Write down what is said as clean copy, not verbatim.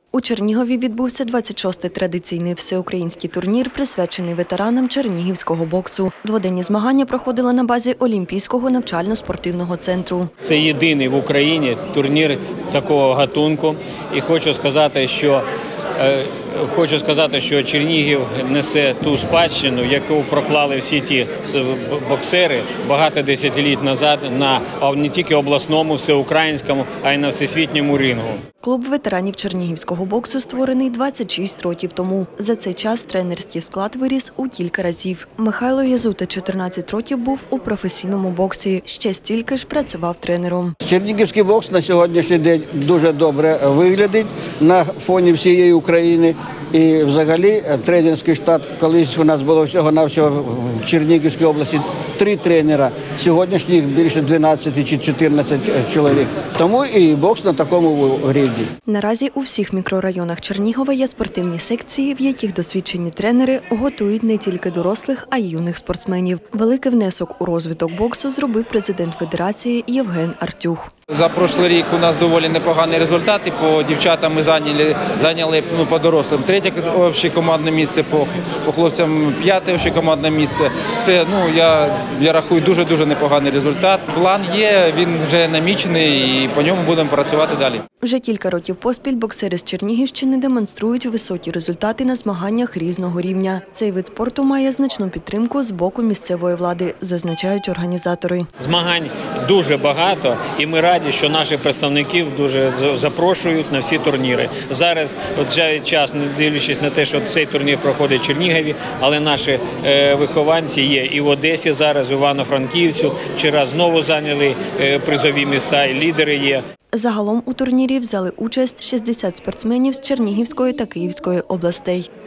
У Чернігові відбувся 26-й традиційний всеукраїнський турнір, присвячений ветеранам чернігівського боксу. Дводенні змагання проходили на базі Олімпійського навчально-спортивного центру. Це єдиний в Україні турнір такого гатунку. І хочу сказати, що Чернігів несе ту спадщину, яку проклали всі ті боксери багато десятиліть назад на не тільки обласному, всеукраїнському, а й на всесвітньому рингу. Клуб ветеранів чернігівського боксу створений 26 років тому. За цей час тренерський склад виріс у кілька разів. Михайло Язута 14 років був у професійному боксі, ще стільки ж працював тренером. Чернігівський бокс на сьогоднішній день дуже добре виглядить на фоні всієї України. І взагалі тренерський штат, колись у нас було всього-навсього в Чернігівській області 3 тренера, сьогоднішніх їх більше 12 чи 14 чоловік. Тому і бокс на такому рівні. Наразі у всіх мікрорайонах Чернігова є спортивні секції, в яких досвідчені тренери готують не тільки дорослих, а й юних спортсменів. Великий внесок у розвиток боксу зробив президент федерації Євген Артюх. За прошлий рік у нас доволі непогані результати. По дівчатам ми зайняли по дорослим 3-є общекомандне місце, по хлопцям 5-є общекомандне місце. Це, я рахую, дуже непоганий результат. План є, він вже намічений і по ньому будемо працювати далі. Вже кілька років поспіль боксери з Чернігівщини демонструють високі результати на змаганнях різного рівня. Цей вид спорту має значну підтримку з боку місцевої влади, зазначають організатори. Змагань дуже багато, і ми раді, що наших представників дуже запрошують на всі турніри. Зараз вже час, не дивлячись на те, що цей турнір проходить в Чернігові, але наші вихованці є і в Одесі зараз, в Івано-Франківцю. Вчора знову зайняли призові міста, і лідери є. Загалом у турнірі взяли участь 60 спортсменів з Чернігівської та Київської областей.